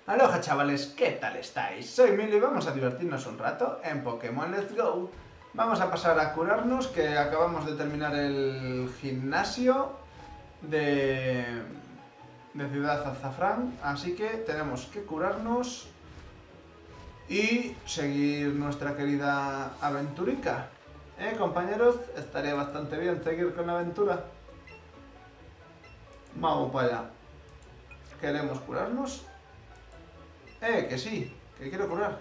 Aloha chavales, ¿qué tal estáis? Soy Mili y vamos a divertirnos un rato en Pokémon Let's Go. Vamos a pasar a curarnos, que acabamos de terminar el gimnasio de Ciudad Azafrán, así que tenemos que curarnos y seguir nuestra querida aventurica. Compañeros? Estaría bastante bien seguir con la aventura. Vamos para allá. ¿Queremos curarnos? Que sí, que quiero curar.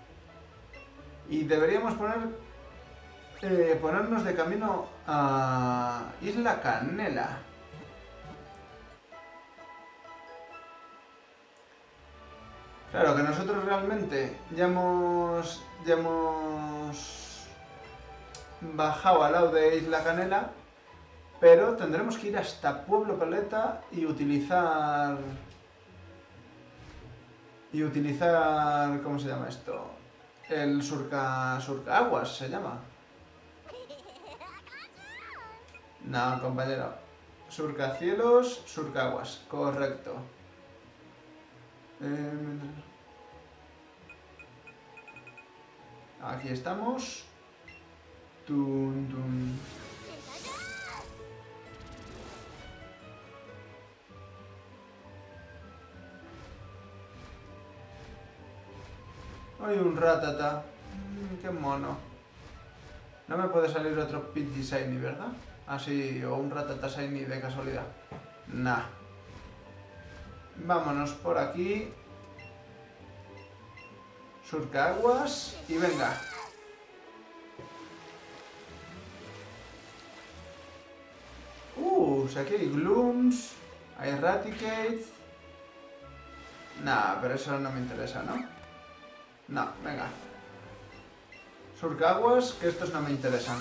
Y deberíamos ponernos de camino a Isla Canela. Claro que nosotros realmente ya hemos bajado al lado de Isla Canela, pero tendremos que ir hasta Pueblo Paleta y utilizar, ¿cómo se llama esto? El surcaaguas se llama. No, compañero. Surcacielos, surcaguas, correcto. Aquí estamos. Tun, tun. Hay un ratata. Qué mono. No me puede salir otro Pidgey Shiny, ¿verdad? Así, o un ratata Shiny de casualidad. Nah. Vámonos por aquí. Surcaguas y venga. Si aquí hay Glooms, hay Raticate. Nah, pero eso no me interesa, ¿no? No, venga. Surcaguas, que estos no me interesan.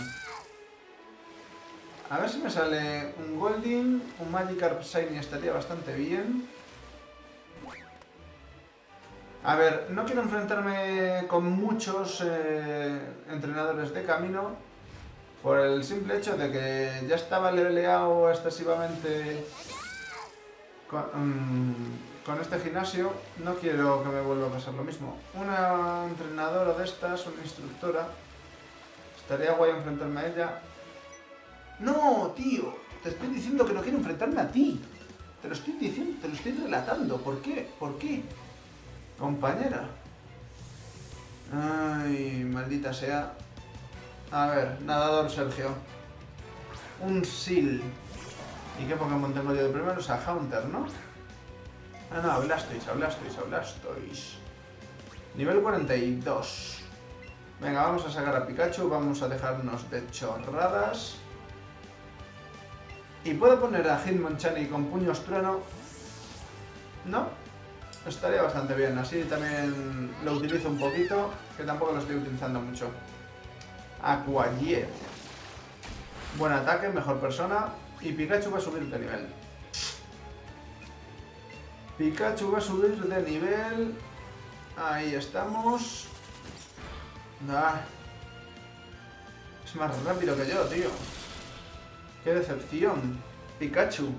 A ver si me sale un Goldeen, un Magikarp Shiny estaría bastante bien. A ver, no quiero enfrentarme con muchos entrenadores de camino por el simple hecho de que ya estaba leveleado excesivamente con este gimnasio. No quiero que me vuelva a pasar lo mismo. Una entrenadora de estas, una instructora, estaría guay enfrentarme a ella. No, tío, te estoy diciendo que no quiero enfrentarme a ti. Te lo estoy diciendo, te lo estoy relatando. ¿Por qué? ¿Por qué? Compañera. Ay, maldita sea. A ver, nadador Sergio. Un Seal. ¿Y qué Pokémon tengo yo de primero? O sea, Haunter, ¿no? Ah, no, Blastoise. Nivel 42. Venga, vamos a sacar a Pikachu. Vamos a dejarnos de chorradas. ¿Y puedo poner a Hitmonchan con puños trueno? ¿No? Estaría bastante bien, así también lo utilizo un poquito, que tampoco lo estoy utilizando mucho. Aquajet. Buen ataque, mejor persona. Y Pikachu va a subir de nivel. Pikachu va a subir de nivel. Ahí estamos. Ah. Es más rápido que yo, tío. Qué decepción. Pikachu.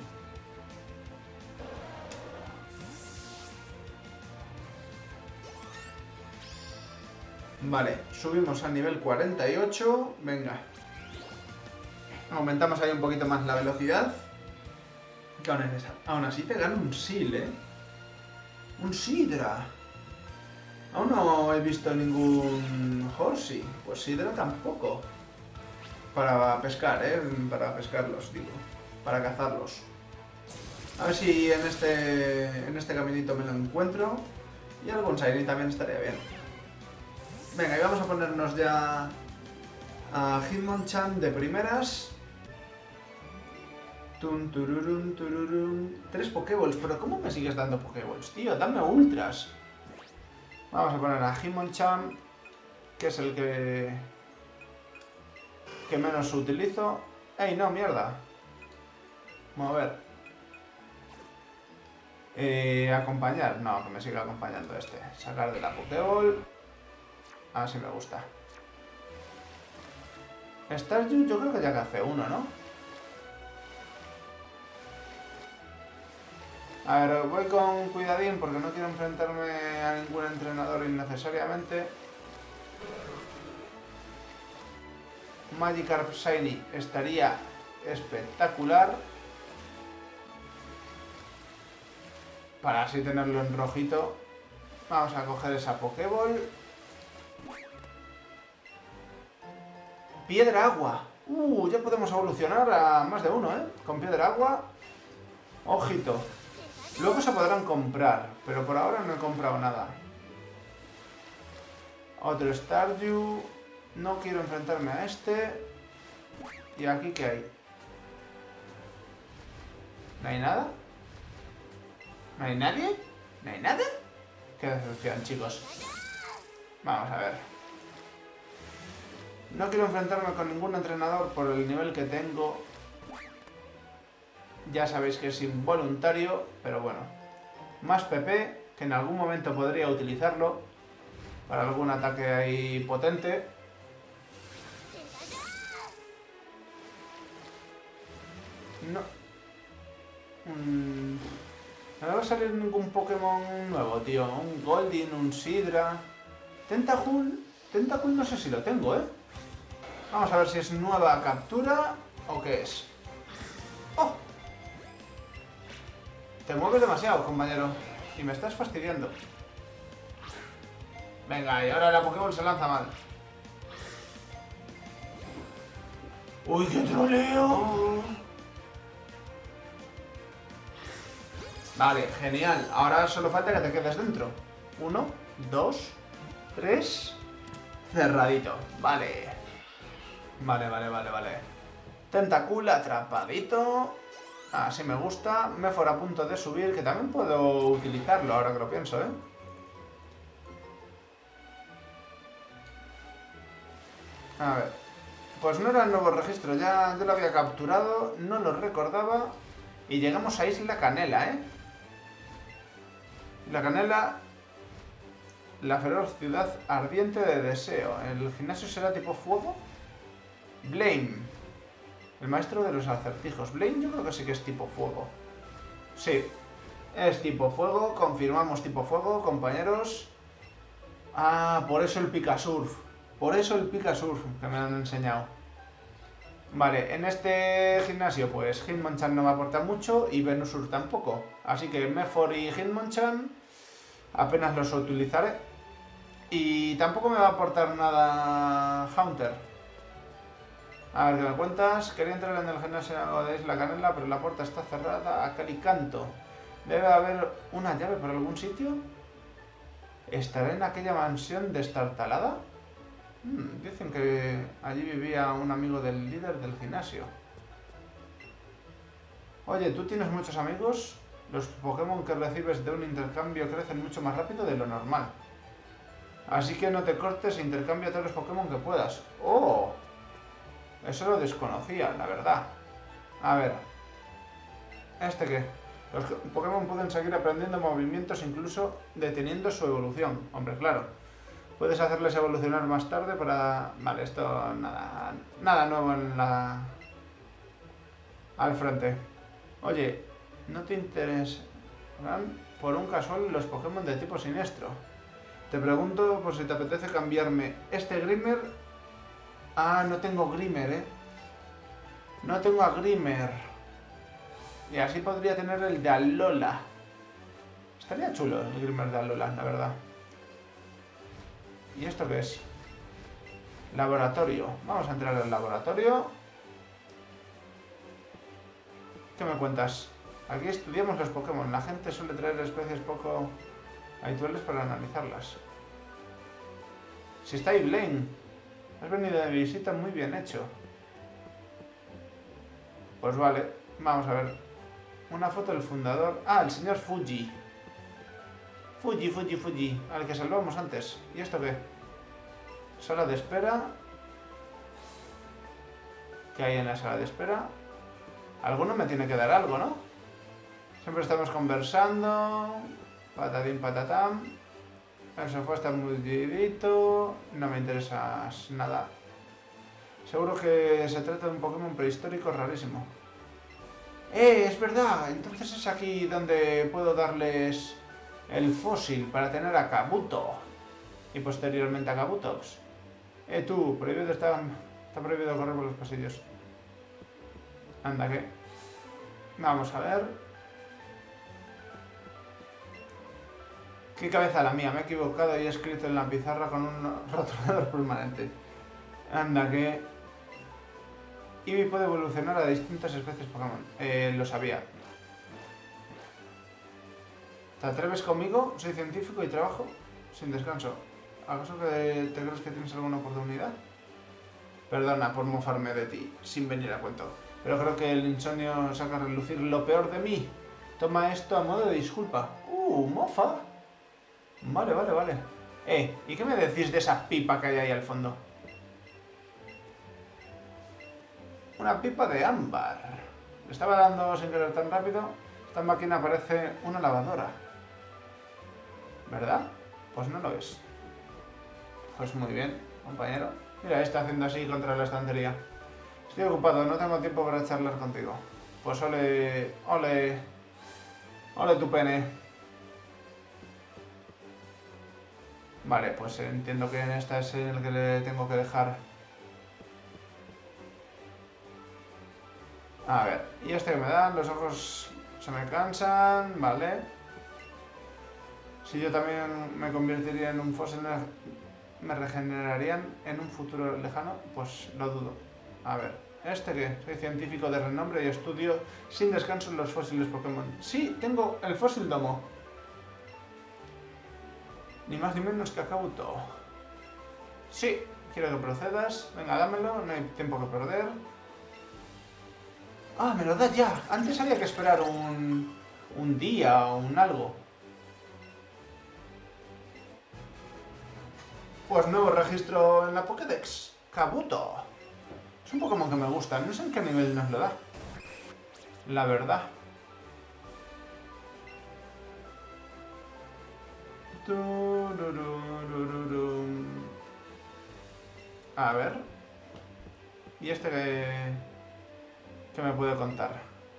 Vale, subimos al nivel 48. Venga. Aumentamos ahí un poquito más la velocidad. Que aún así te gana un Seal, ¿eh? Un Sidra. Aún no he visto ningún Horsey. Pues Sidra tampoco. Para pescar, ¿eh? Para pescarlos, digo. Para cazarlos. A ver si en este caminito me lo encuentro. Y algún Shiny también estaría bien. Venga, y vamos a ponernos ya a Hitmonchan de primeras. Tun, tururun, tururun. 3 Pokéballs, pero ¿cómo me sigues dando Pokéballs, tío? Dame ultras. Vamos a poner a Hitmonchan, que es el que menos utilizo. ¡Ey, no, mierda! Vamos a ver. Acompañar. No, que me siga acompañando este. Sacar de la Pokéball. Así me gusta. Staryu yo creo que ya que hace uno, ¿no? A ver, voy con cuidadín porque no quiero enfrentarme a ningún entrenador innecesariamente. Magikarp Shiny estaría espectacular. Para así tenerlo en rojito. Vamos a coger esa Pokéball. Piedra agua. Ya podemos evolucionar a más de uno, ¿eh? Con piedra agua. Ojito. Luego se podrán comprar, pero por ahora no he comprado nada. Otro Staryu. No quiero enfrentarme a este. ¿Y aquí qué hay? ¿No hay nada? ¿No hay nadie? ¿No hay nada? Qué decepción, chicos. Vamos a ver. No quiero enfrentarme con ningún entrenador por el nivel que tengo. Ya sabéis que es involuntario, pero bueno. Más PP, que en algún momento podría utilizarlo para algún ataque ahí potente. No. No me va a salir ningún Pokémon nuevo, tío. Un Goldeen, un Sidra. Tentacool. Tentacool no sé si lo tengo, ¿eh? Vamos a ver si es nueva captura o qué es. ¡Oh! Te mueves demasiado, compañero. Y me estás fastidiando. Venga, y ahora la Pokéball se lanza mal. ¡Uy, qué troleo! Vale, genial. Ahora solo falta que te quedes dentro. 1, 2, 3. Cerradito. Vale. Vale. Tentacool atrapadito. Así me gusta. Mefor a punto de subir, que también puedo utilizarlo ahora que lo pienso, ¿eh? A ver. Pues no era el nuevo registro, ya yo lo había capturado, no lo recordaba. Y llegamos a Isla Canela, ¿eh? La Canela, la feroz ciudad ardiente de deseo. ¿El gimnasio será tipo fuego? Blame, el maestro de los acertijos. Blame yo creo que sí que es tipo fuego. Sí, es tipo fuego, confirmamos tipo fuego, compañeros. Por eso el Picasurf. Por eso el Picasurf que me han enseñado. Vale, en este gimnasio pues Hitmonchan no me aporta mucho y Venusaur tampoco. Así que Mefor y Hitmonchan apenas los utilizaré. Y tampoco me va a aportar nada Haunter. A ver, ¿qué me cuentas? Quería entrar en el gimnasio de Isla Canela, pero la puerta está cerrada a cal y canto. ¿Debe haber una llave por algún sitio? ¿Estaré en aquella mansión destartalada? Dicen que allí vivía un amigo del líder del gimnasio. Oye, ¿tú tienes muchos amigos? Los Pokémon que recibes de un intercambio crecen mucho más rápido de lo normal. Así que no te cortes e intercambia todos los Pokémon que puedas. ¡Oh! Eso lo desconocía, la verdad. A ver. ¿Este qué? Los Pokémon pueden seguir aprendiendo movimientos incluso deteniendo su evolución. Hombre, claro. Puedes hacerles evolucionar más tarde para... Vale, esto nada nuevo en la... al frente. Oye, ¿no te interesan por un casual los Pokémon de tipo siniestro? Te pregunto por si te apetece cambiarme este Grimer. No tengo Grimer, ¿eh? No tengo a Grimer. Y así podría tener el de Alola. Estaría chulo el Grimer de Alola, la verdad. ¿Y esto qué es? Laboratorio. Vamos a entrar al laboratorio. ¿Qué me cuentas? Aquí estudiamos los Pokémon. La gente suele traer especies poco habituales para analizarlas. Si está ahí Blaine. Has venido de visita, muy bien hecho. Pues vale. Vamos a ver. Una foto del fundador. El señor Fuji. Fuji. Al que salvamos antes. ¿Y esto qué? Sala de espera. ¿Qué hay en la sala de espera? Alguno me tiene que dar algo, ¿no? Siempre estamos conversando. Patatín, patatán. El sofá está muy dividito. No me interesa nada. Seguro que se trata de un Pokémon prehistórico rarísimo. Es verdad. Entonces es aquí donde puedo darles el fósil para tener a Kabuto. Y posteriormente a Kabutox. Tú, prohibido está prohibido correr por los pasillos. Anda, ¿qué? Vamos a ver. Qué cabeza la mía, me he equivocado y he escrito en la pizarra con un rotulador permanente. Anda, que... Eevee puede evolucionar a distintas especies Pokémon. Lo sabía. ¿Te atreves conmigo? Soy científico y trabajo sin descanso. ¿Acaso que te crees que tienes alguna oportunidad? Perdona por mofarme de ti, sin venir a cuento. Pero creo que el insomnio saca a relucir lo peor de mí. Toma esto a modo de disculpa. Mofa. Vale, vale, vale. ¿Y qué me decís de esa pipa que hay ahí al fondo? Una pipa de ámbar. Le estaba dando sin querer tan rápido. Esta máquina parece una lavadora. ¿Verdad? Pues no lo es. Pues muy bien, compañero. Mira, está haciendo así contra la estantería. Estoy ocupado, no tengo tiempo para charlar contigo. Pues ole... ole... ole tu pene. Vale, pues entiendo que en esta es el que le tengo que dejar. A ver, y este que me dan, los ojos se me cansan, vale. Si yo también me convertiría en un fósil, ¿me regenerarían en un futuro lejano? Pues lo dudo. A ver, ¿este qué? Soy científico de renombre y estudio sin descanso los fósiles Pokémon. Sí, tengo el fósil domo. Ni más ni menos que a Kabuto. Sí, quiero que procedas. Venga, dámelo, no hay tiempo que perder. Ah, me lo das ya. Antes había que esperar un día o un algo. Pues nuevo registro en la Pokédex. Kabuto. Es un Pokémon que me gusta. No sé en qué nivel nos lo da. La verdad. A ver. ¿Y este qué me puede contar?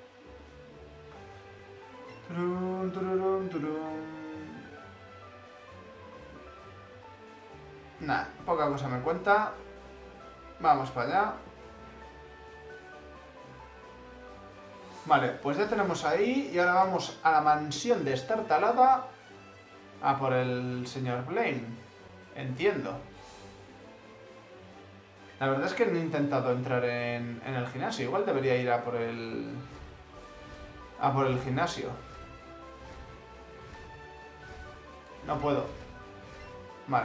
Nah, poca cosa me cuenta. Vamos para allá. Vale, pues ya tenemos ahí. Y ahora vamos a la mansión de Estartalada. A por el señor Blaine. Entiendo. La verdad es que no he intentado entrar en el gimnasio. Igual debería ir a por el gimnasio. No puedo. Vale.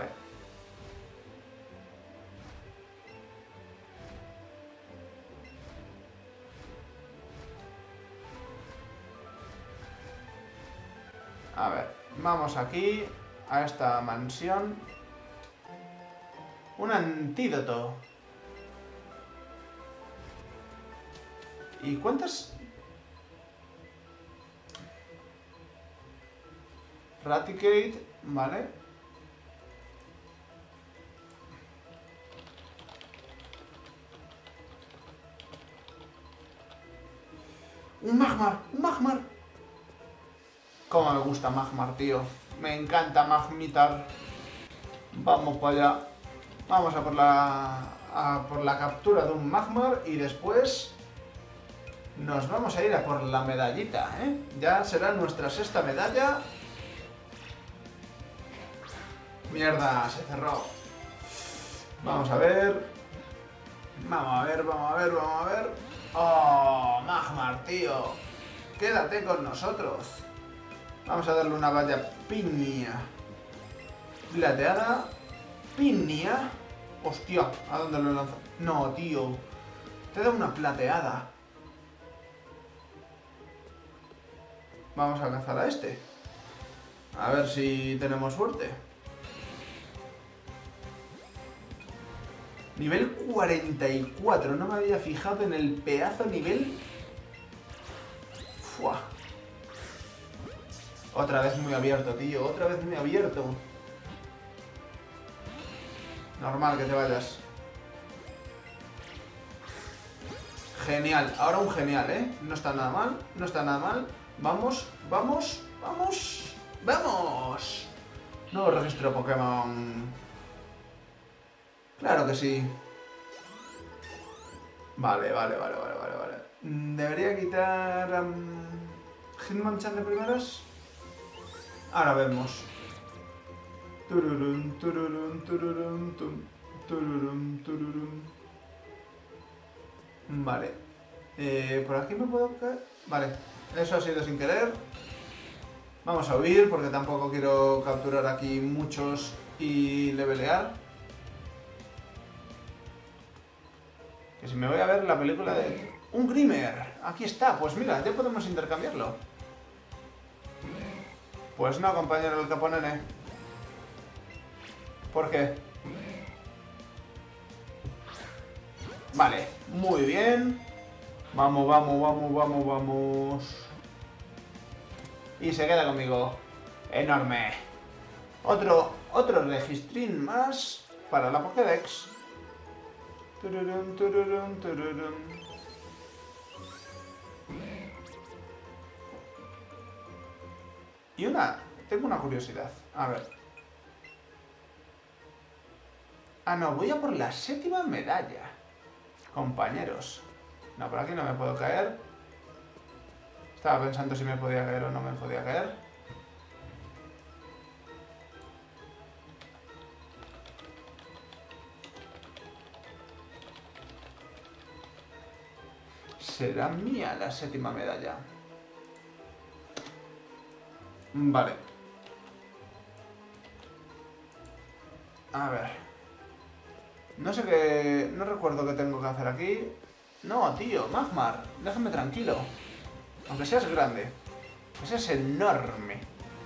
A ver, vamos aquí a esta mansión. Un antídoto. ¿Y cuántas? Raticate, vale. Un Magmar, un Magmar. Cómo me gusta Magmar, tío. Me encanta Magmitar. Vamos para allá. Vamos a por la captura de un Magmar y después nos vamos a ir a por la medallita, ¿eh? Ya será nuestra sexta medalla. Mierda, se cerró. Vamos a ver. Vamos a ver, vamos a ver, vamos a ver. ¡Oh, Magmar, tío! Quédate con nosotros. Vamos a darle una valla piña. Plateada. Piña. Hostia, ¿a dónde lo lanzo? No, tío. Te da una plateada. Vamos a cazar a este. A ver si tenemos suerte. Nivel 44. No me había fijado en el pedazo nivel. Fua. Otra vez muy abierto, tío. Otra vez muy abierto. Normal que te vayas. Genial, ahora un genial, ¿eh? No está nada mal, no está nada mal. Vamos, vamos, vamos, vamos. Nuevo registro Pokémon. Claro que sí. Vale. Debería quitar Hitmonchan de primeras. Ahora vemos. Tururun, tururun, tururun, tururun, tururun. Vale. ¿Por aquí me puedo caer? Vale. Eso ha sido sin querer. Vamos a huir porque tampoco quiero capturar aquí muchos y levelear. Que si me voy a ver la película de... ¡Un Grimer! Aquí está. Pues mira, ya podemos intercambiarlo. Pues no, compañero del Caponene. ¿Por qué? Vale, muy bien. Vamos. Y se queda conmigo. Enorme. Otro registrín más para la Pokédex. Tururun, tururun, tururun. Y tengo una curiosidad. A ver. Ah, no, voy a por la 7ª medalla. Compañeros. No, por aquí no me puedo caer. Estaba pensando si me podía caer o no me podía caer. Será mía la 7ª medalla. Vale. A ver. No sé qué... No recuerdo qué tengo que hacer aquí. No, tío, Magmar, déjame tranquilo. Aunque seas grande. Que seas enorme.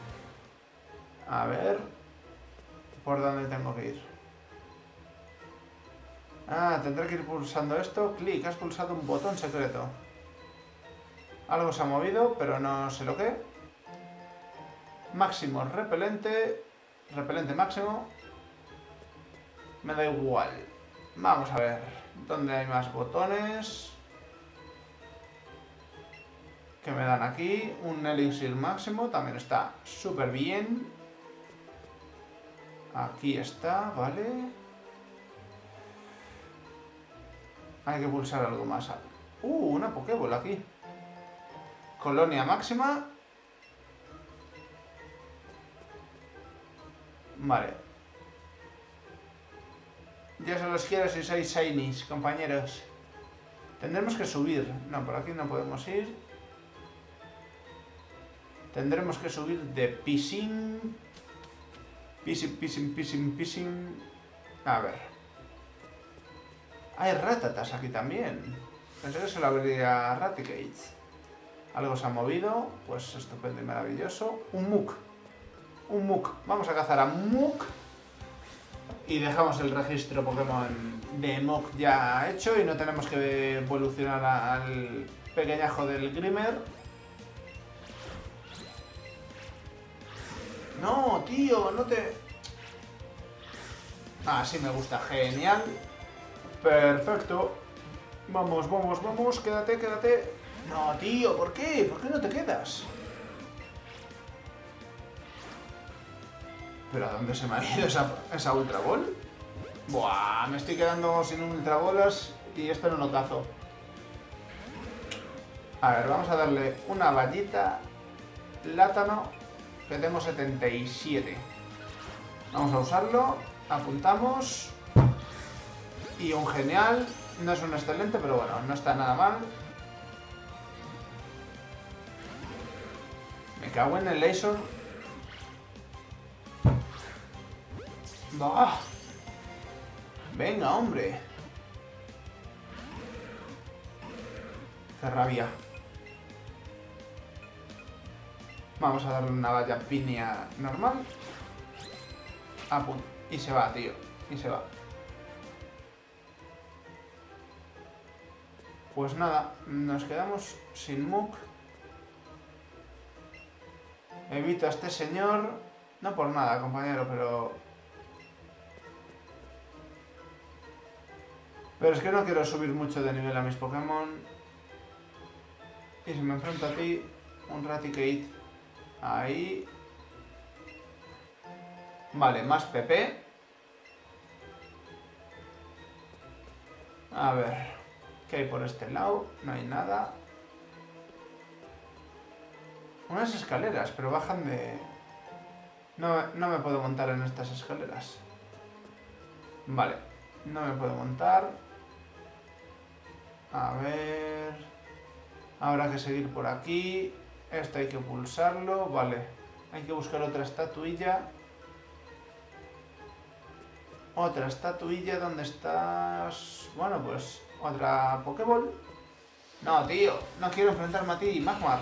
A ver... ¿Por dónde tengo que ir? Ah, tendré que ir pulsando esto. Clic, has pulsado un botón secreto. Algo se ha movido, pero no sé lo que. Máximo repelente. Repelente máximo. Me da igual. Vamos a ver. ¿Dónde hay más botones? Que me dan aquí. Un elixir máximo. También está súper bien. Aquí está, vale. Hay que pulsar algo más. Una Pokéball aquí. Colonia máxima. Vale. Ya se los quiero si sois shinies, compañeros. Tendremos que subir. No, por aquí no podemos ir. Tendremos que subir de Pising. Pising. A ver. Hay ratatas aquí también. Pensé que se lo habría Raticate. Algo se ha movido. Pues estupendo y maravilloso. Un Muk. Vamos a cazar a Muk. Y dejamos el registro Pokémon de Muk ya hecho. Y no tenemos que evolucionar al pequeñajo del Grimer. No, tío, no te... Ah, sí me gusta. Genial. Perfecto. Vamos. Quédate. No, tío, ¿por qué? ¿Por qué no te quedas? ¿Pero a dónde se me ha ido esa Ultra Ball? Buah, me estoy quedando sin Ultra Bolas y esto no lo cazo. A ver, vamos a darle una vallita. Plátano, que tengo 77. Vamos a usarlo. Apuntamos. Y un genial. No es un excelente, pero bueno, no está nada mal. Me cago en el laser. ¡Bah! Venga, hombre. Qué rabia. Vamos a darle una valla piña normal. Y se va, tío. Y se va. Pues nada, nos quedamos sin Muk. Evito a este señor. No por nada, compañero, pero... Pero es que no quiero subir mucho de nivel a mis Pokémon. Y si me enfrento a ti, un Raticate. Ahí. Vale, más PP. A ver, ¿qué hay por este lado? No hay nada. Unas escaleras, pero bajan de... No me puedo montar en estas escaleras. Vale, no me puedo montar. A ver... Habrá que seguir por aquí. Esto hay que pulsarlo. Vale, hay que buscar otra estatuilla. Otra estatuilla, ¿dónde estás? Bueno, pues otra Pokéball. No, tío, no quiero enfrentarme a ti, Magmar.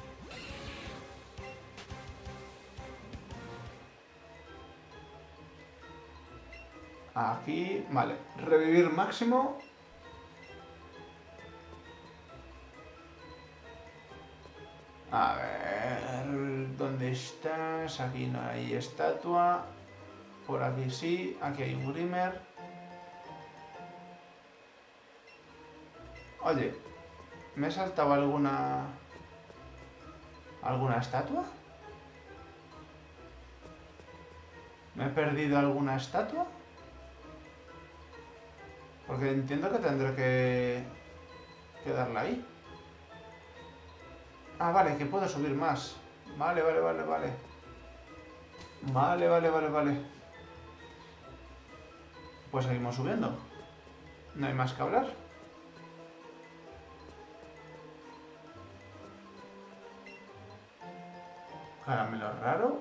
Aquí, vale. Revivir máximo. A ver, ¿dónde estás? Aquí no hay estatua. Por aquí sí, aquí hay un Grimer. Oye, ¿me he saltado alguna estatua? ¿Me he perdido alguna estatua? Porque entiendo que tendré que darla ahí. Ah, vale, que puedo subir más. Vale. Vale. Pues seguimos subiendo. No hay más que hablar. Caramelo raro.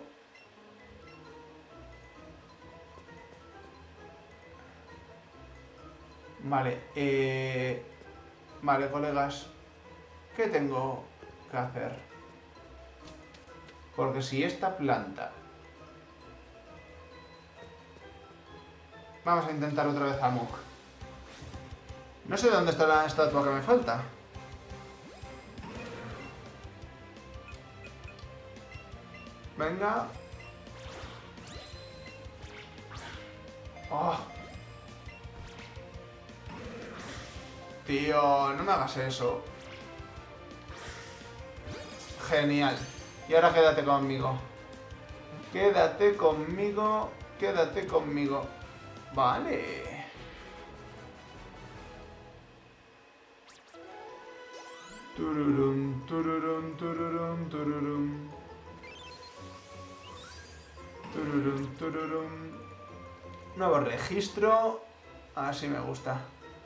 Vale, vale, colegas. ¿Qué tengo que hacer? Porque si esta planta... Vamos a intentar otra vez a Muk. No sé dónde está la estatua que me falta. Venga. Oh. Tío, no me hagas eso. Genial. Y ahora quédate conmigo. Quédate conmigo. Vale. Tururum. Nuevo registro. Así me gusta.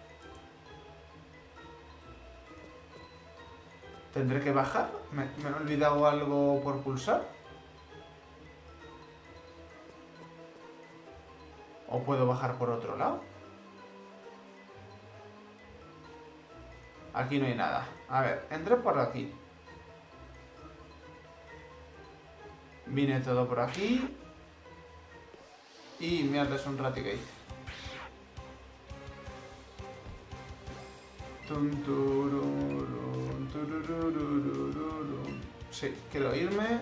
¿Tendré que bajar? ¿Me he olvidado algo por pulsar? ¿O puedo bajar por otro lado? Aquí no hay nada. A ver, entré por aquí. Vine todo por aquí. Y mierda, es un Raticate. Sí, quiero irme.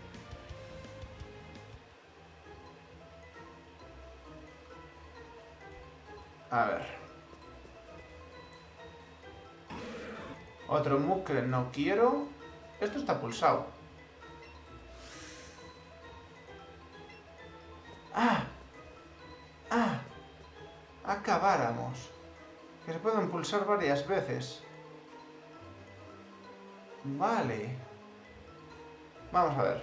A ver. Otro Muk que no quiero. Esto está pulsado. ¡Ah! Acabáramos. Que se pueden pulsar varias veces. Vale. Vamos a ver.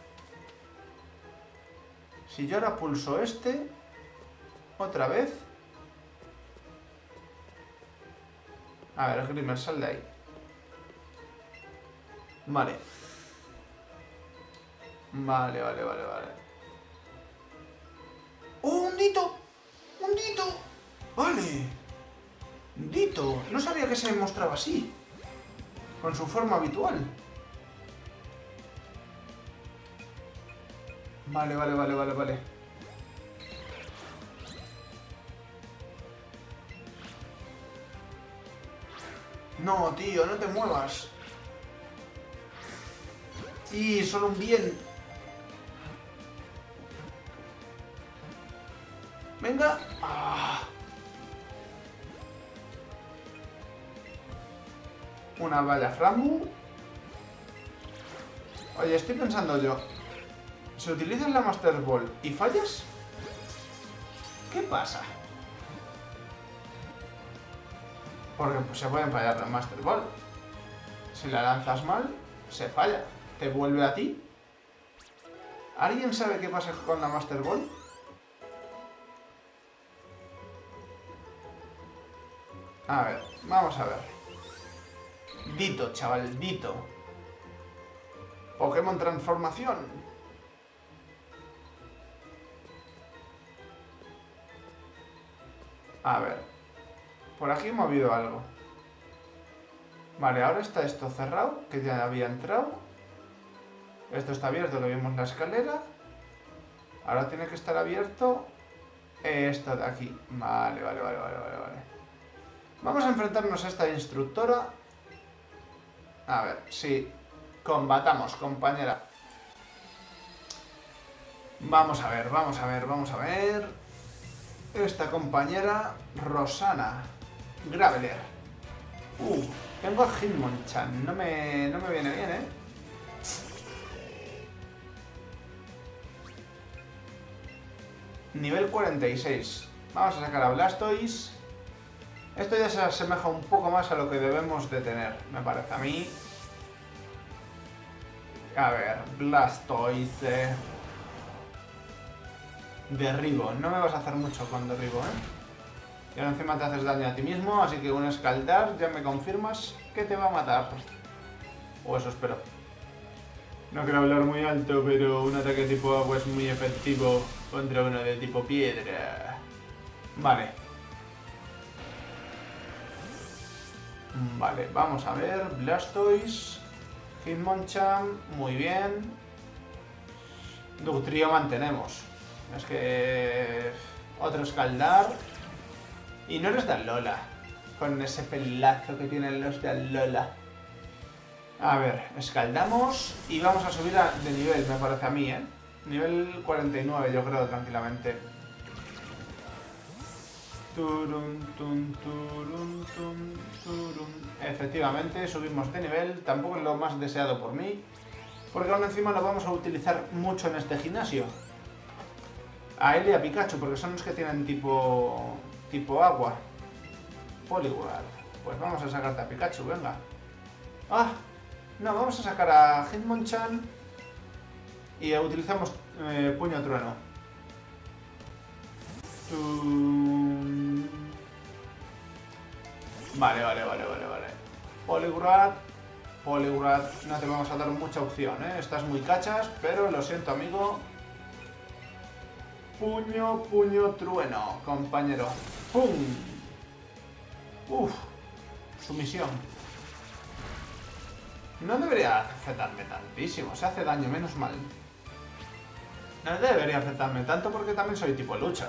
Si yo ahora pulso este... Otra vez... A ver, Grimer, sal de ahí. Vale. Vale. ¡Oh, un Dito! ¡Un Dito! ¡Vale! Dito. No sabía que se mostraba así. Con su forma habitual. Vale. No, tío, no te muevas. Y solo un bien. Venga. una valla Frambu. Oye, estoy pensando yo. Si utilizas la Master Ball y fallas, ¿qué pasa? Porque pues, se pueden fallar la Master Ball. Si la lanzas mal, se falla. Te vuelve a ti. ¿Alguien sabe qué pasa con la Master Ball? A ver, vamos a ver. Ditto, chaval, Ditto. Pokémon transformación. A ver. Por aquí he movido algo. Vale, ahora está esto cerrado, que ya había entrado. Esto está abierto, que vimos la escalera. Ahora tiene que estar abierto esto de aquí. Vale. Vamos a enfrentarnos a esta instructora. A ver, sí. Combatamos, compañera. Vamos a ver. Esta compañera, Rosana Graveler. Tengo a Hitmonchan. No me viene bien, ¿eh? Nivel 46. Vamos a sacar a Blastoise. Esto ya se asemeja un poco más a lo que debemos de tener, me parece a mí. A ver, Blastoise. Derribo. No me vas a hacer mucho con derribo, ¿eh? Y ahora encima te haces daño a ti mismo, así que un escaldar ya me confirmas que te va a matar. O eso espero. No quiero hablar muy alto, pero un ataque tipo agua es muy efectivo contra uno de tipo piedra. Vale. Vale, vamos a ver. Blastoise. Hitmonchan. Muy bien. Dugtrio mantenemos. Es que... Otro escaldar. Y no eres de Alola. Con ese pelazo que tienen los de Alola. A ver, escaldamos y vamos a subir de nivel, me parece a mí, ¿eh? Nivel 49, yo creo, tranquilamente. Efectivamente, subimos de nivel. Tampoco es lo más deseado por mí, porque aún encima lo vamos a utilizar mucho en este gimnasio. A él y a Pikachu, porque son los que tienen tipo agua. Poliwrath. Pues vamos a sacarte a Pikachu, venga. ¡Ah! No, vamos a sacar a Hitmonchan y utilizamos puño trueno. Vale. Poliwrath, no te vamos a dar mucha opción, ¿eh? Estás muy cachas, pero lo siento, amigo. Puño trueno, compañero. ¡Pum! Uf, sumisión. No debería afectarme tantísimo, se hace daño, menos mal. No debería afectarme tanto porque también soy tipo lucha.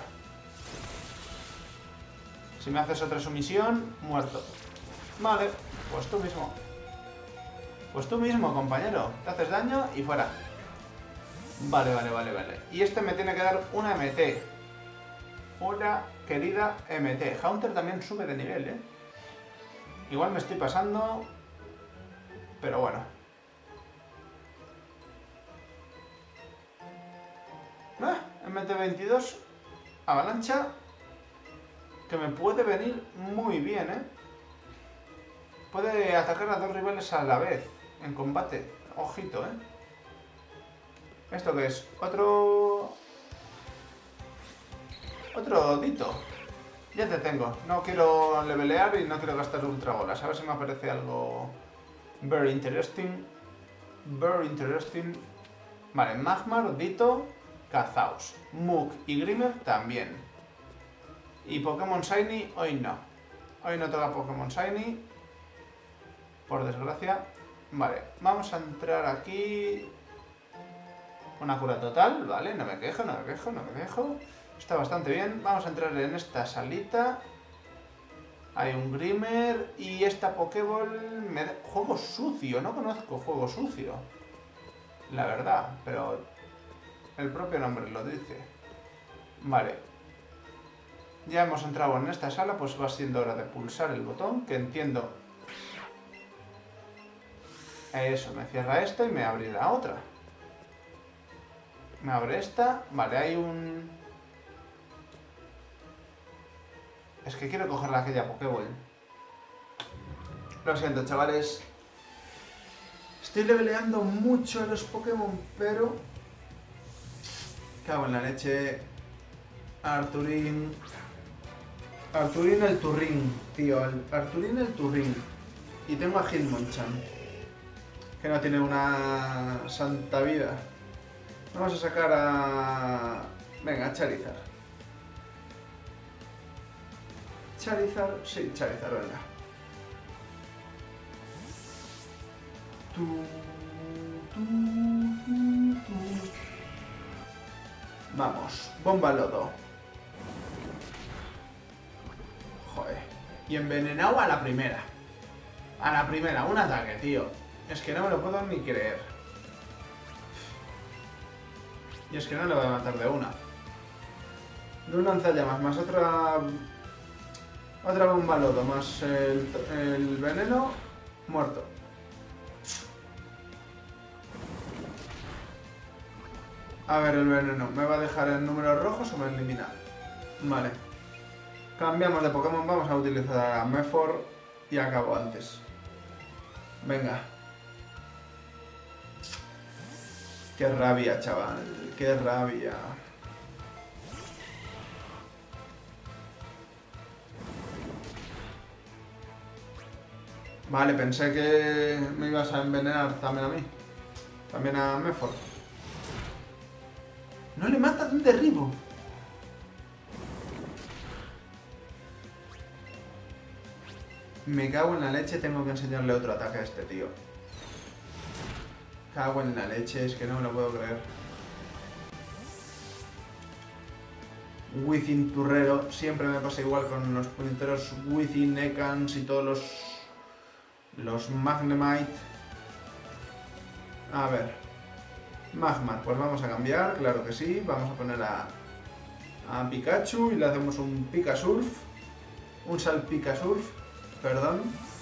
Si me haces otra sumisión, muerto. Vale, pues tú mismo. Pues tú mismo, compañero. Te haces daño y fuera. Vale. Y este me tiene que dar una MT. Una querida MT. Haunter también sube de nivel, ¿eh? Igual me estoy pasando... Pero bueno. MT22. Avalancha. Que me puede venir muy bien, ¿eh? Puede atacar a dos rivales a la vez. En combate. Ojito, ¿eh? ¿Esto qué es? Otro Ditto. Ya te tengo. No quiero levelear y no quiero gastar ultra bolas. A ver si me aparece algo... Very interesting. Vale, Magmar, Ditto, Kazaus, Muk y Grimer también. Y Pokémon Shiny, hoy no. Hoy no toca Pokémon Shiny. Por desgracia. Vale, vamos a entrar aquí. Una cura total, vale, no me quejo. Está bastante bien. Vamos a entrar en esta salita. Hay un Grimer y esta Pokéball me da... Juego sucio, no conozco juego sucio. La verdad, pero el propio nombre lo dice. Vale. Ya hemos entrado en esta sala, pues va siendo hora de pulsar el botón, que entiendo Eso, me cierra esta y me abrirá otra. Me abre esta. Vale, hay un... Es que quiero cogerla aquella Pokéball. Lo siento, chavales. Estoy leveleando mucho a los Pokémon, pero... Cago en la leche. Arturín. Arturín el Turrín, tío. Arturín el Turrín. Y tengo a Hitmonchan, que no tiene una santa vida. Vamos a sacar a... Venga, Charizard. Charizard, sí, Charizard, venga. Vamos, bomba lodo. Joder. Y envenenado a la primera. A la primera, un ataque, tío. Es que no me lo puedo ni creer. Y es que no le voy a matar de una. De un lanzallamas más otra... Otra bomba lodo más el veneno. Muerto. A ver el veneno. ¿Me va a dejar en números rojos o me elimina? Vale. Cambiamos de Pokémon. Vamos a utilizar a Mefor. Y acabo antes. Venga. Qué rabia, chaval. Qué rabia. Vale, pensé que me ibas a envenenar también a mí. También a Mefor. No le mata de un derribo. Me cago en la leche, tengo que enseñarle otro ataque a este tío. Cago en la leche, es que no me lo puedo creer. Within Turrero, siempre me pasa igual con los puñeteros Within, Ekans y todos los Magnemite. A ver. Magmar, pues vamos a cambiar, claro que sí. Vamos a poner a Pikachu y le hacemos un Pikasurf. Un Salpicasurf, perdón.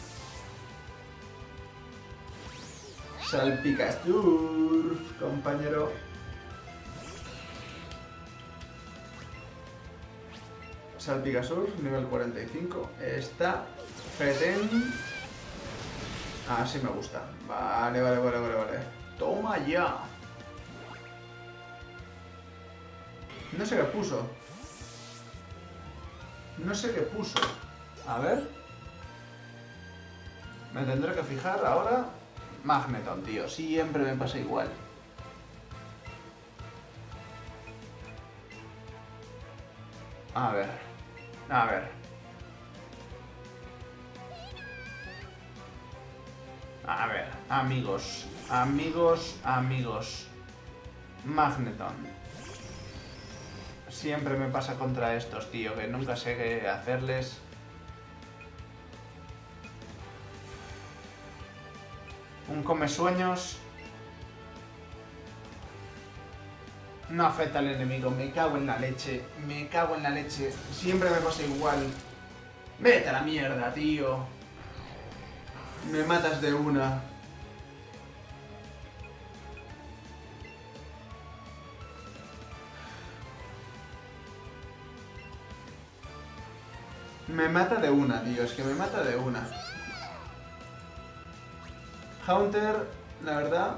Salpicasurf, compañero. Salpicasurf, nivel 45. Está fetén. Ah, sí me gusta. Vale. Toma ya. No sé qué puso. No sé qué puso. A ver. Me tendré que fijar ahora. Magneton, tío. Siempre me pasa igual. A ver. A ver. A ver. Amigos. Amigos. Magneton. Siempre me pasa contra estos, tío, que nunca sé qué hacerles. Un comesueños. No afecta al enemigo, me cago en la leche. Siempre me pasa igual. Vete a la mierda, tío. Me matas de una. Me mata de una, tío, es que me mata de una. Haunter, la verdad...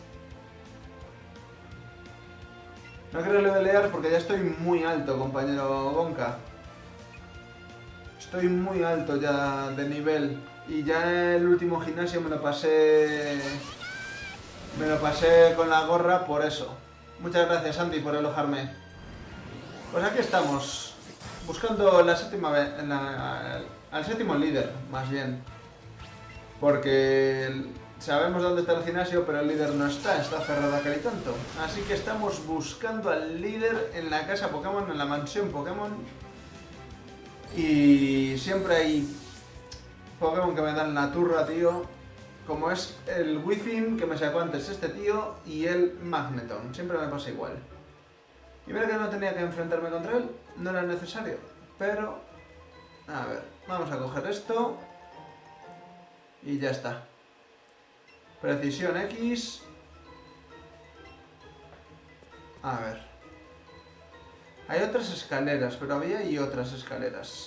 No quiero levelear porque ya estoy muy alto, compañero Gonka. Estoy muy alto ya de nivel. Y ya el último gimnasio me lo pasé con la gorra por eso. Muchas gracias, Andy, por elogiarme. Pues aquí estamos. Buscando la séptima vez, al séptimo líder, más bien. Porque sabemos dónde está el gimnasio, pero el líder no está cerrado aquel y tanto. Así que estamos buscando al líder en la casa Pokémon, en la mansión Pokémon. Y siempre hay Pokémon que me dan la turra, tío. Como es el Within que me sacó antes este tío y el Magneton. Siempre me pasa igual. Y mira que no tenía que enfrentarme contra él, no era necesario, pero... A ver, vamos a coger esto y ya está. Precisión X. A ver. Hay otras escaleras, pero había y otras escaleras.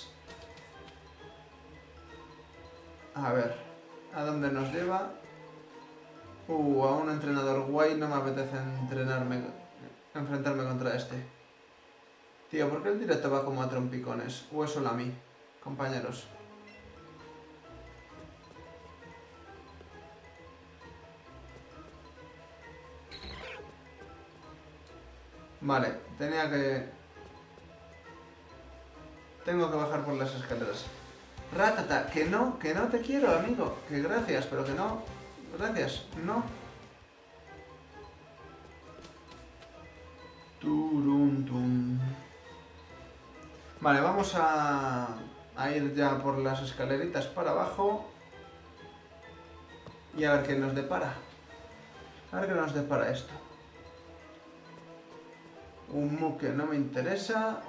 A ver. ¿A dónde nos lleva? A un entrenador guay no me apetece enfrentarme contra este. Tío, ¿por qué el directo va como a trompicones? ¿O es solo a mí, compañeros? Vale, tengo que bajar por las escaleras. Ratata, que no te quiero, amigo. Que gracias, pero que no. Gracias, no. Turuntum. Vale, vamos a ir ya por las escaleritas para abajo. Y a ver qué nos depara. A ver qué nos depara esto. Un Muk que no me interesa.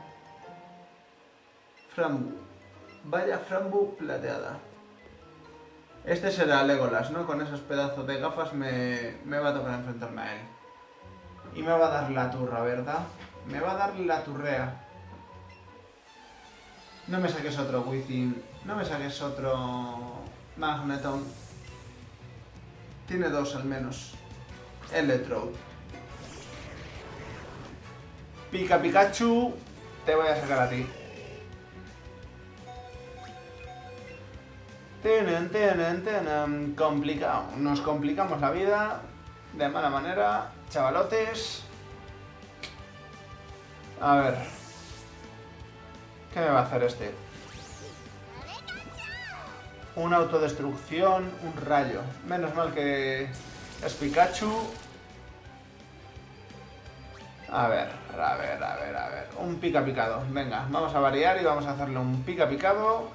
Frambu. Vaya Frambu plateada. Este será Legolas, ¿no? Con esos pedazos de gafas me va a tocar enfrentarme a él. Y me va a dar la turra, ¿verdad? Me va a dar la turrea. No me saques otro Within. No me saques otro Magneton. Tiene dos al menos. Electrode. Pica Pikachu. Te voy a sacar a ti. Complicado. Nos complicamos la vida de mala manera, chavalotes. A ver. ¿Qué me va a hacer este? Una autodestrucción, un rayo. Menos mal que es Pikachu. A ver. Un pica picado. Venga, vamos a variar y vamos a hacerle un pica picado.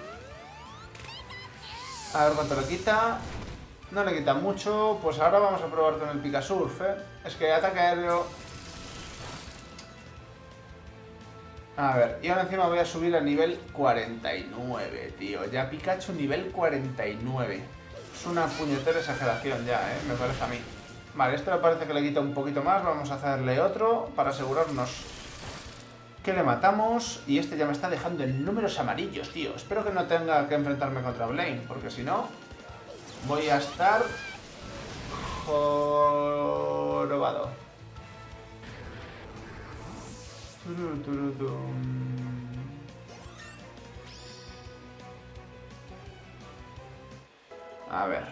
A ver cuánto le quita. No le quita mucho. Pues ahora vamos a probar con el Picasurf, ¿eh? Es que ataque aéreo... A ver, y ahora encima voy a subir a nivel 49, tío. Ya Pikachu nivel 49. Es una puñetera exageración ya, ¿eh? Me parece a mí. Vale, esto me parece que le quita un poquito más. Vamos a hacerle otro para asegurarnos que le matamos. Y este ya me está dejando en números amarillos, tío. Espero que no tenga que enfrentarme contra Blaine, porque si no, voy a estar jorobado. A ver.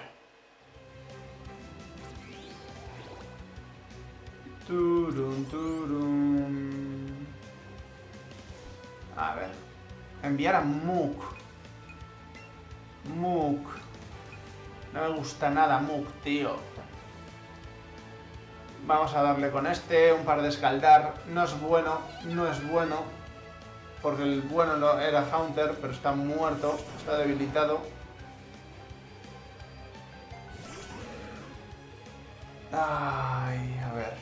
A ver. Enviar a Muk. No me gusta nada Muk, tío. Vamos a darle con este, un par de escaldar. No es bueno. Porque el bueno era Haunter, pero está muerto, está debilitado. Ay, a ver.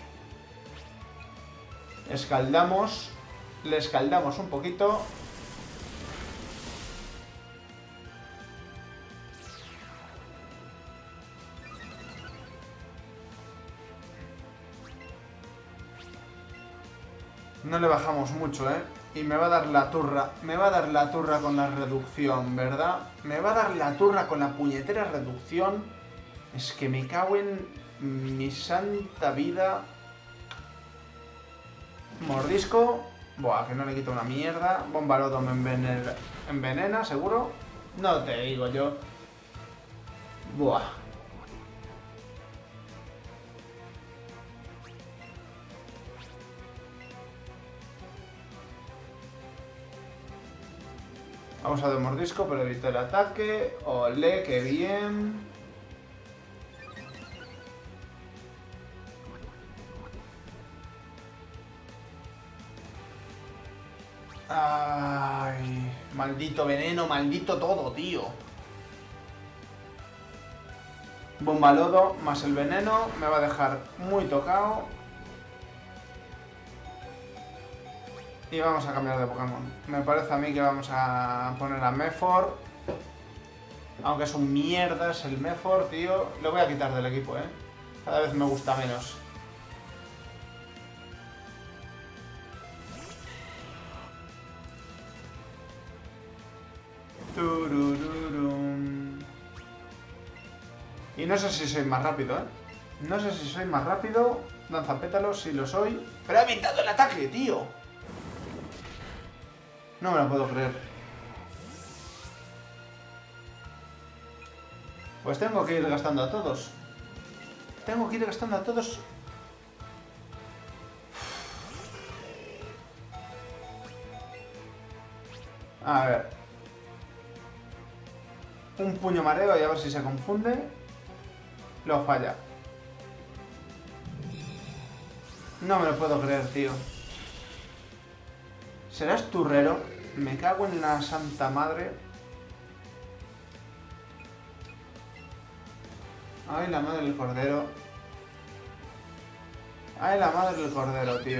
Escaldamos. Le escaldamos un poquito. No le bajamos mucho, ¿eh? Y me va a dar la turra. Me va a dar la turra con la reducción, ¿verdad? Me va a dar la turra con la puñetera reducción. Es que me cago en mi santa vida. Mordisco. Buah, que no le quito una mierda. Bombalodo me envenena, seguro. No te digo yo. Buah. Vamos a dar mordisco, pero evito el ataque. Olé, qué bien. Ay, maldito veneno, maldito todo, tío. Bombalodo más el veneno me va a dejar muy tocado. Y vamos a cambiar de Pokémon. Me parece a mí que vamos a poner a Mefor. Aunque es un mierda, es el Mefor, tío. Lo voy a quitar del equipo, Cada vez me gusta menos. Turururum. Y no sé si soy más rápido, No sé si soy más rápido. Lanzapétalos, si lo soy. ¡Pero ha evitado el ataque, tío! No me lo puedo creer. Pues tengo que ir gastando a todos. Tengo que ir gastando a todos. A ver. Un puño mareo y a ver si se confunde. Lo falla. No me lo puedo creer, tío. ¿Serás turrero? Me cago en la santa madre. Ay, la madre del cordero. Ay, la madre del cordero, tío.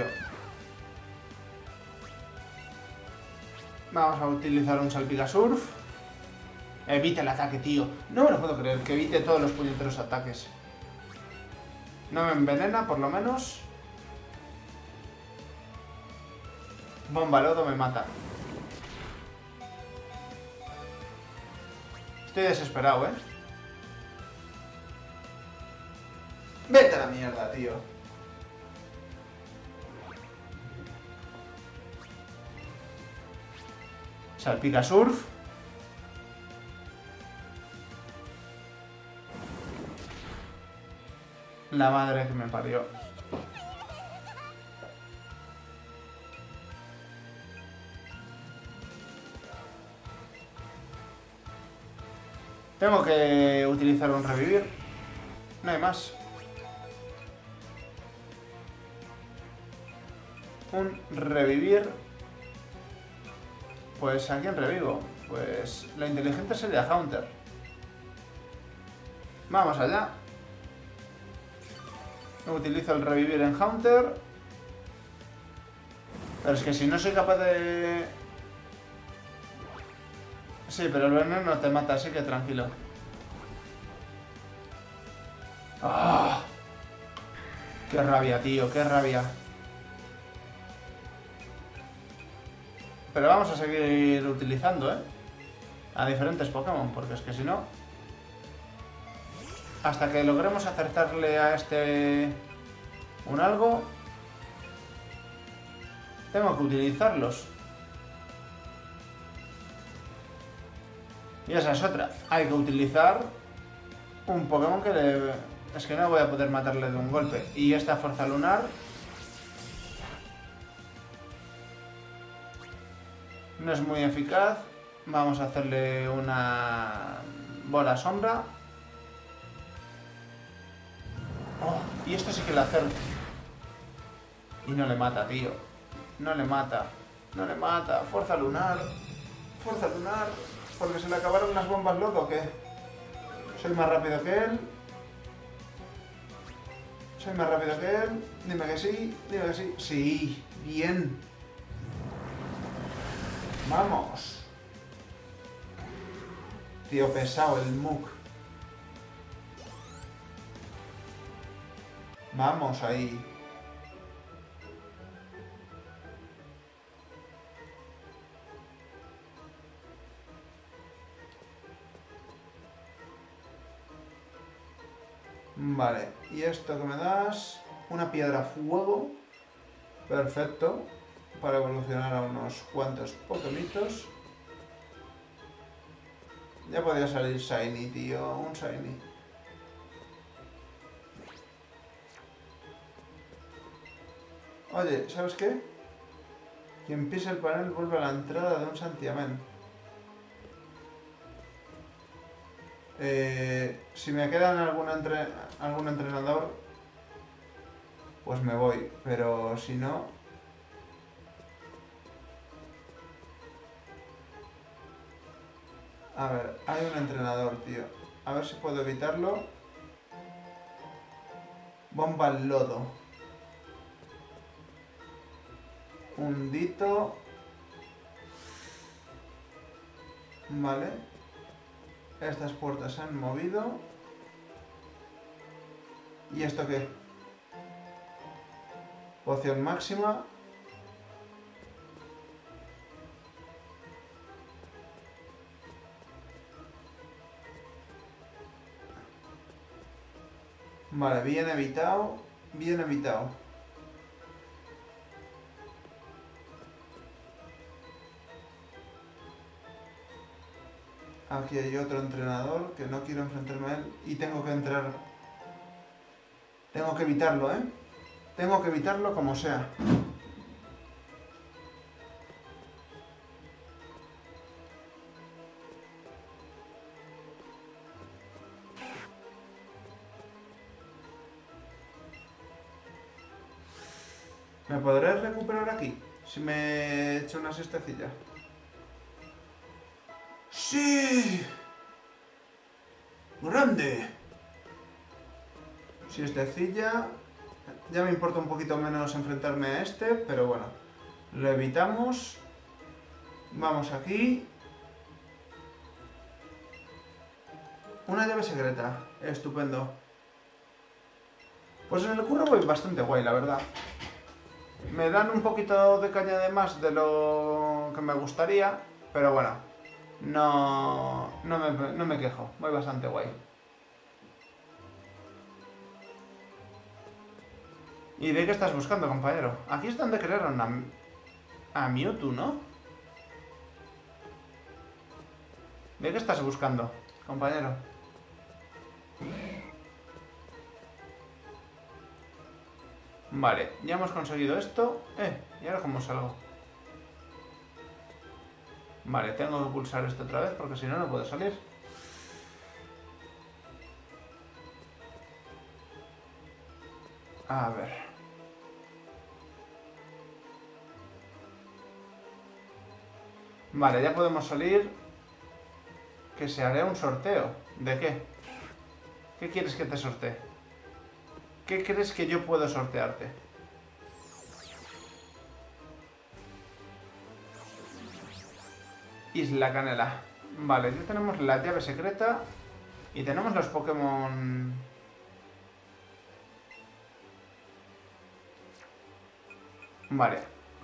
Vamos a utilizar un salpicasurf. Evita el ataque, tío. No me lo puedo creer, que evite todos los puñeteros ataques. No me envenena, por lo menos. Bomba lodo me mata. Estoy desesperado, Vete a la mierda, tío. Salpica surf. La madre que me parió. Tengo que utilizar un revivir. No hay más. Un revivir. Pues ¿a quién revivo? Pues la inteligente sería Haunter. Vamos allá. Utilizo el revivir en Haunter. Pero es que si no soy capaz de... Sí, pero el veneno te mata, así que tranquilo. ¡Ah! ¡Qué rabia, tío! ¡Qué rabia! Pero vamos a seguir utilizando, a diferentes Pokémon, porque es que si no... Hasta que logremos acertarle a este... un algo... Tengo que utilizarlos. Y esa es otra. Hay que utilizar un Pokémon que le... Es que no voy a poder matarle de un golpe. Y esta fuerza lunar... no es muy eficaz. Vamos a hacerle una bola sombra. Oh, y esto sí que le acerca. Y no le mata, tío. No le mata. No le mata. Fuerza lunar. Fuerza lunar. Porque se le acabaron las bombas loco, ¿o qué? Soy más rápido que él. Soy más rápido que él. Dime que sí. Dime que sí. Sí. Bien. Vamos. Tío pesado el Muk. Vamos ahí. Vale, y esto que me das, una piedra fuego, perfecto, para evolucionar a unos cuantos Pokémitos. Ya podría salir Shiny, tío, un Shiny. Oye, ¿sabes qué? Quien pise el panel vuelve a la entrada de un santiamén. Si me quedan algún entrenador, pues me voy, pero si no... A ver, hay un entrenador, tío. A ver si puedo evitarlo. Bomba al lodo. Hundito. Vale. Estas puertas se han movido. ¿Y esto qué? Poción máxima. Vale, bien evitado. Bien evitado. Aquí hay otro entrenador que no quiero enfrentarme a él y tengo que entrar. Tengo que evitarlo, ¿eh? Tengo que evitarlo como sea. ¿Me podré recuperar aquí? Si me echo una siestecilla. ¡Sí! ¡Grande! Siestecilla. Ya me importa un poquito menos enfrentarme a este, pero bueno. Lo evitamos. Vamos aquí. Una llave secreta. Estupendo. Pues en el curro voy bastante guay, la verdad. Me dan un poquito de caña de más de lo que me gustaría, pero bueno, no me quejo, voy bastante guay. ¿Y de qué estás buscando, compañero? Aquí es donde crearon a Mewtwo, ¿no? ¿De qué estás buscando, compañero? Vale, ya hemos conseguido esto. ¿Y ahora cómo salgo? Vale, tengo que pulsar esto otra vez porque si no, no puedo salir. A ver. Vale, ya podemos salir. Que se hará un sorteo. ¿De qué? ¿Qué quieres que te sortee? ¿Qué crees que yo puedo sortearte? Isla Canela. Vale, ya tenemos la llave secreta. Y tenemos los Pokémon... Vale.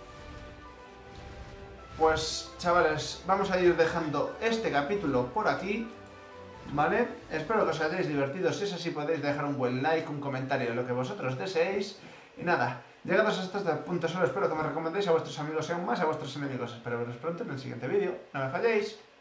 Pues, chavales, vamos a ir dejando este capítulo por aquí. ¿Vale? Espero que os hayáis divertido. Si es así, podéis dejar un buen like, un comentario, lo que vosotros deseéis. Y nada, llegados hasta este punto solo espero que me recomendéis a vuestros amigos y aún más a vuestros enemigos. Espero veros pronto en el siguiente vídeo. No me falléis.